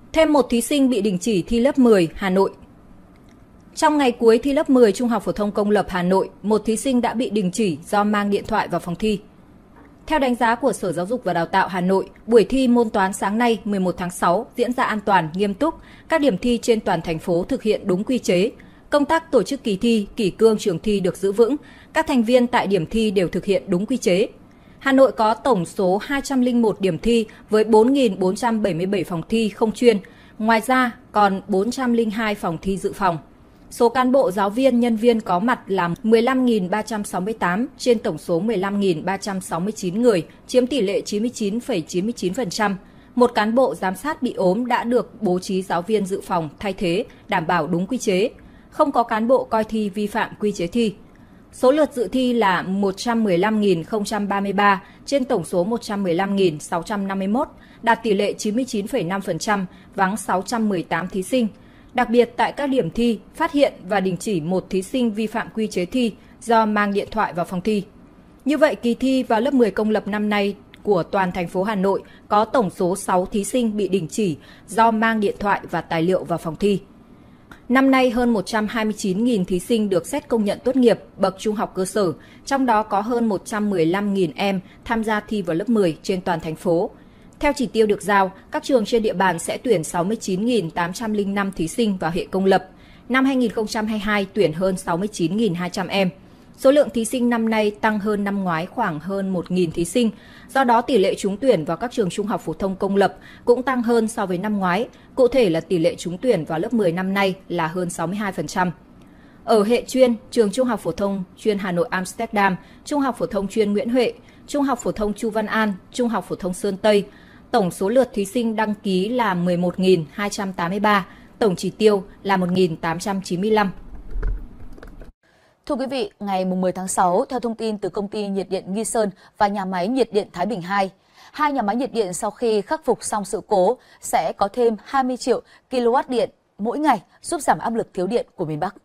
Thêm một thí sinh bị đình chỉ thi lớp 10, Hà Nội. Trong ngày cuối thi lớp 10 Trung học phổ thông công lập Hà Nội, một thí sinh đã bị đình chỉ do mang điện thoại vào phòng thi. Theo đánh giá của Sở Giáo dục và Đào tạo Hà Nội, buổi thi môn toán sáng nay 11 tháng 6 diễn ra an toàn, nghiêm túc, các điểm thi trên toàn thành phố thực hiện đúng quy chế. Công tác tổ chức kỳ thi, kỷ cương trường thi được giữ vững, các thành viên tại điểm thi đều thực hiện đúng quy chế. Hà Nội có tổng số 201 điểm thi với 4.477 phòng thi không chuyên, ngoài ra còn 402 phòng thi dự phòng. Số cán bộ, giáo viên, nhân viên có mặt là 15.368 trên tổng số 15.369 người, chiếm tỷ lệ 99,99%. Một cán bộ giám sát bị ốm đã được bố trí giáo viên dự phòng thay thế, đảm bảo đúng quy chế. Không có cán bộ coi thi vi phạm quy chế thi. Số lượt dự thi là 115.033 trên tổng số 115.651, đạt tỷ lệ 99,5%, vắng 618 thí sinh. Đặc biệt, tại các điểm thi, phát hiện và đình chỉ một thí sinh vi phạm quy chế thi do mang điện thoại vào phòng thi. Như vậy, kỳ thi vào lớp 10 công lập năm nay của toàn thành phố Hà Nội có tổng số 6 thí sinh bị đình chỉ do mang điện thoại và tài liệu vào phòng thi. Năm nay, hơn 129.000 thí sinh được xét công nhận tốt nghiệp bậc trung học cơ sở, trong đó có hơn 115.000 em tham gia thi vào lớp 10 trên toàn thành phố. Theo chỉ tiêu được giao, các trường trên địa bàn sẽ tuyển 69.805 thí sinh vào hệ công lập. Năm 2022 tuyển hơn 69.200 em. Số lượng thí sinh năm nay tăng hơn năm ngoái khoảng hơn 1.000 thí sinh. Do đó, tỷ lệ trúng tuyển vào các trường trung học phổ thông công lập cũng tăng hơn so với năm ngoái. Cụ thể là tỷ lệ trúng tuyển vào lớp 10 năm nay là hơn 62%. Ở hệ chuyên, trường Trung học phổ thông chuyên Hà Nội Amsterdam, Trung học phổ thông chuyên Nguyễn Huệ, Trung học phổ thông Chu Văn An, Trung học phổ thông Sơn Tây, tổng số lượt thí sinh đăng ký là 11.283, tổng chỉ tiêu là 1.895. Thưa quý vị, ngày 10 tháng 6, theo thông tin từ công ty nhiệt điện Nghi Sơn và nhà máy nhiệt điện Thái Bình 2, hai nhà máy nhiệt điện sau khi khắc phục xong sự cố sẽ có thêm 20 triệu kW điện mỗi ngày, giúp giảm áp lực thiếu điện của miền Bắc.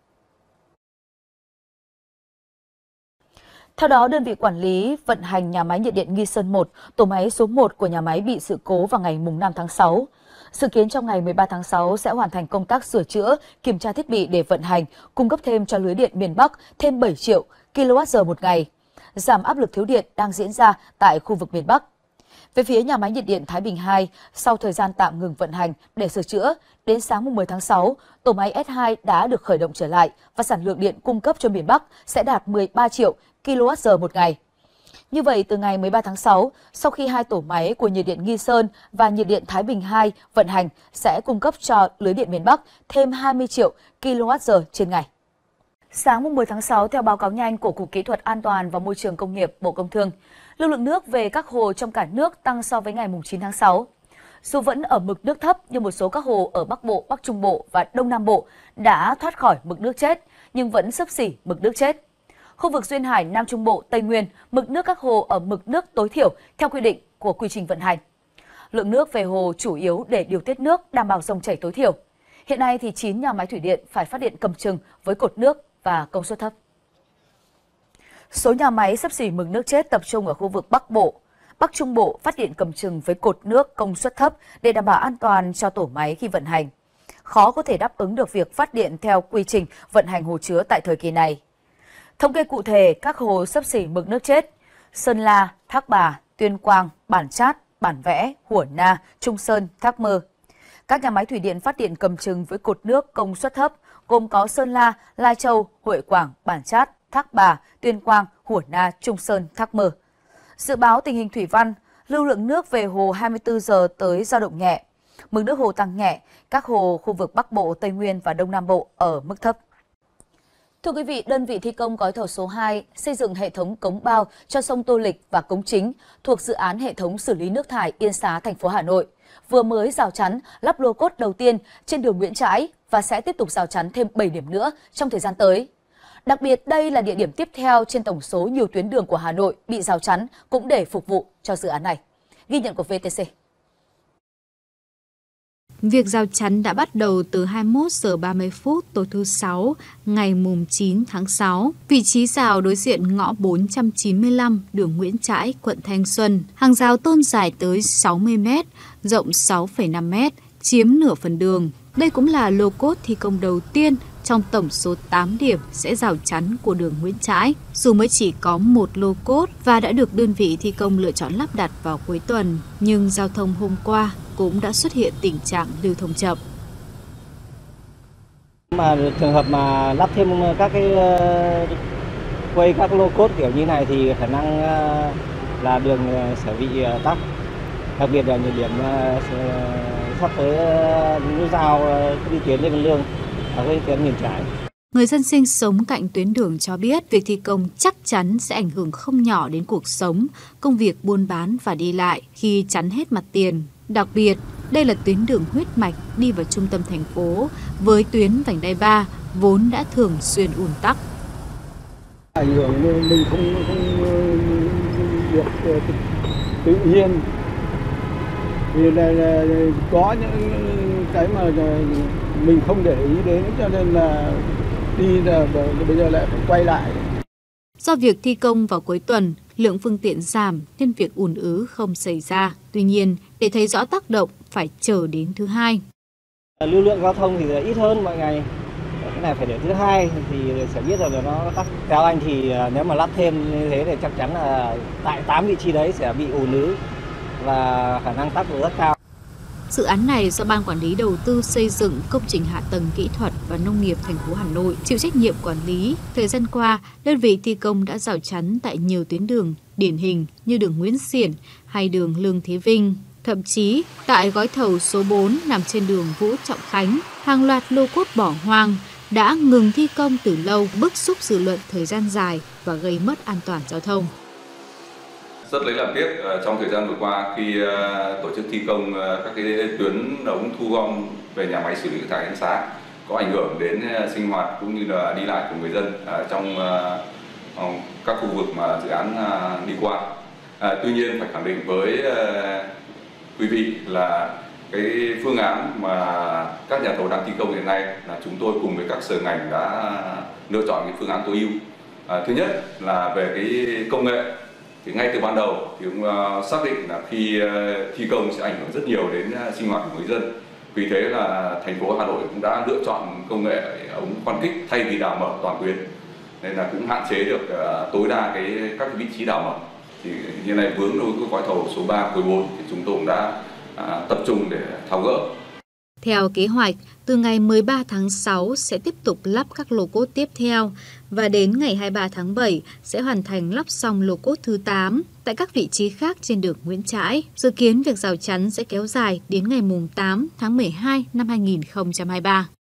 Theo đó, đơn vị quản lý vận hành nhà máy nhiệt điện Nghi Sơn 1, tổ máy số 1 của nhà máy bị sự cố vào ngày 5 tháng 6. Dự kiến trong ngày 13 tháng 6 sẽ hoàn thành công tác sửa chữa, kiểm tra thiết bị để vận hành, cung cấp thêm cho lưới điện miền Bắc thêm 7 triệu kWh một ngày, giảm áp lực thiếu điện đang diễn ra tại khu vực miền Bắc. Về phía nhà máy nhiệt điện Thái Bình 2, sau thời gian tạm ngừng vận hành để sửa chữa, đến sáng 10 tháng 6, tổ máy S2 đã được khởi động trở lại và sản lượng điện cung cấp cho miền Bắc sẽ đạt 13 triệu kWh một ngày. Như vậy, từ ngày 13 tháng 6, sau khi hai tổ máy của nhiệt điện Nghi Sơn và nhiệt điện Thái Bình 2 vận hành, sẽ cung cấp cho lưới điện miền Bắc thêm 20 triệu kWh trên ngày. Sáng 10 tháng 6, theo báo cáo nhanh của Cục Kỹ thuật An toàn và Môi trường Công nghiệp Bộ Công Thương, lưu lượng nước về các hồ trong cả nước tăng so với ngày 9 tháng 6. Dù vẫn ở mực nước thấp nhưng một số các hồ ở Bắc Bộ, Bắc Trung Bộ và Đông Nam Bộ đã thoát khỏi mực nước chết nhưng vẫn xấp xỉ mực nước chết. Khu vực duyên hải Nam Trung Bộ, Tây Nguyên, mực nước các hồ ở mực nước tối thiểu theo quy định của quy trình vận hành. Lượng nước về hồ chủ yếu để điều tiết nước, đảm bảo dòng chảy tối thiểu. Hiện nay thì 9 nhà máy thủy điện phải phát điện cầm chừng với cột nước và công suất thấp. Số nhà máy xấp xỉ mực nước chết tập trung ở khu vực Bắc Bộ, Bắc Trung Bộ phát điện cầm chừng với cột nước công suất thấp để đảm bảo an toàn cho tổ máy khi vận hành. Khó có thể đáp ứng được việc phát điện theo quy trình vận hành hồ chứa tại thời kỳ này. Thống kê cụ thể các hồ xấp xỉ mực nước chết: Sơn La, Thác Bà, Tuyên Quang, Bản Chát, Bản Vẽ, Hủa Na, Trung Sơn, Thác Mơ. Các nhà máy thủy điện phát điện cầm chừng với cột nước công suất thấp gồm có Sơn La, Lai Châu, Huệ Quảng, Bản Chát, Thác Bà, Tuyên Quang, Hủa Na, Trung Sơn, Thác Mơ. Dự báo tình hình thủy văn, lưu lượng nước về hồ 24 giờ tới dao động nhẹ. Mực nước hồ tăng nhẹ, các hồ khu vực Bắc Bộ, Tây Nguyên và Đông Nam Bộ ở mức thấp. Thưa quý vị, đơn vị thi công gói thầu số 2 xây dựng hệ thống cống bao cho sông Tô Lịch và cống chính thuộc dự án hệ thống xử lý nước thải Yên Xá, thành phố Hà Nội vừa mới rào chắn lắp lô cốt đầu tiên trên đường Nguyễn Trãi và sẽ tiếp tục rào chắn thêm 7 điểm nữa trong thời gian tới. Đặc biệt, đây là địa điểm tiếp theo trên tổng số nhiều tuyến đường của Hà Nội bị rào chắn cũng để phục vụ cho dự án này. Ghi nhận của VTC. Việc rào chắn đã bắt đầu từ 21 giờ 30 phút tối thứ 6 ngày 9 tháng 6. Vị trí rào đối diện ngõ 495 đường Nguyễn Trãi, quận Thanh Xuân. Hàng rào tôn dài tới 60 m, rộng 6,5 m, chiếm nửa phần đường. Đây cũng là lô cốt thi công đầu tiên trong tổng số 8 điểm sẽ rào chắn của đường Nguyễn Trãi. Dù mới chỉ có một lô cốt và đã được đơn vị thi công lựa chọn lắp đặt vào cuối tuần, nhưng giao thông hôm qua cũng đã xuất hiện tình trạng lưu thông chậm. Mà trường hợp mà lắp thêm các cái quay các lô cốt kiểu như này thì khả năng là đường sẽ bị tắc, đặc biệt là những điểm sắp tới nút giao đi tuyến Lê Văn Lương và cái tuyến Nguyễn Trãi. Người dân sinh sống cạnh tuyến đường cho biết việc thi công chắc chắn sẽ ảnh hưởng không nhỏ đến cuộc sống, công việc buôn bán và đi lại khi chắn hết mặt tiền. Đặc biệt, đây là tuyến đường huyết mạch đi vào trung tâm thành phố với tuyến vành đai 3 vốn đã thường xuyên ùn tắc. Ảnh hưởng mình không được tự nhiên, vì là có những cái mà mình không để ý đến, cho nên là đi là bây giờ lại phải quay lại. Do việc thi công vào cuối tuần, lượng phương tiện giảm nên việc ùn ứ không xảy ra. Tuy nhiên, để thấy rõ tác động phải chờ đến thứ Hai. Lưu lượng giao thông thì ít hơn mọi ngày. Cái này phải để thứ Hai thì sẽ biết là nó tắc. Theo anh thì nếu mà lắp thêm như thế thì chắc chắn là tại 8 vị trí đấy sẽ bị ùn ứ và khả năng tắc rất cao. Dự án này do Ban Quản lý Đầu tư xây dựng công trình hạ tầng kỹ thuật và nông nghiệp thành phố Hà Nội chịu trách nhiệm quản lý. Thời gian qua, đơn vị thi công đã rào chắn tại nhiều tuyến đường điển hình như đường Nguyễn Xiển hay đường Lương Thế Vinh. Thậm chí, tại gói thầu số 4 nằm trên đường Vũ Trọng Khánh, hàng loạt lô cốt bỏ hoang đã ngừng thi công từ lâu, bức xúc dư luận thời gian dài và gây mất an toàn giao thông. Rất lấy làm tiếc trong thời gian vừa qua khi tổ chức thi công các cái tuyến ống thu gom về nhà máy xử lý thải Yên Xá có ảnh hưởng đến sinh hoạt cũng như là đi lại của người dân trong các khu vực mà dự án đi qua. Tuy nhiên phải khẳng định với quý vị là cái phương án mà các nhà thầu đang thi công hiện nay là chúng tôi cùng với các sở ngành đã lựa chọn cái phương án tối ưu. Thứ nhất là về cái công nghệ. Thì ngay từ ban đầu thì cũng xác định là khi thi công sẽ ảnh hưởng rất nhiều đến sinh hoạt của người dân. Vì thế là thành phố Hà Nội cũng đã lựa chọn công nghệ ống khoan kích thay vì đào mở toàn tuyến. Nên là cũng hạn chế được tối đa các vị trí đào mở. Thì như này vướng đối với gói thầu số 3, khối 4 thì chúng tôi cũng đã tập trung để tháo gỡ. Theo kế hoạch, từ ngày 13 tháng 6 sẽ tiếp tục lắp các lô cốt tiếp theo và đến ngày 23 tháng 7 sẽ hoàn thành lắp xong lô cốt thứ 8 tại các vị trí khác trên đường Nguyễn Trãi. Dự kiến việc rào chắn sẽ kéo dài đến ngày 8 tháng 12 năm 2023.